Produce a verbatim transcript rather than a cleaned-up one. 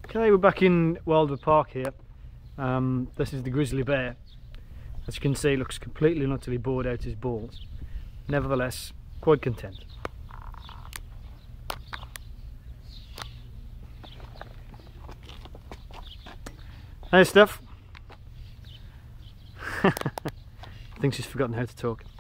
Okay, we're back in Wildwood Park here. Um, this is the grizzly bear. As you can see, looks completely and utterly bored out his balls. Nevertheless, quite content. Hey Steph. I think she's forgotten how to talk.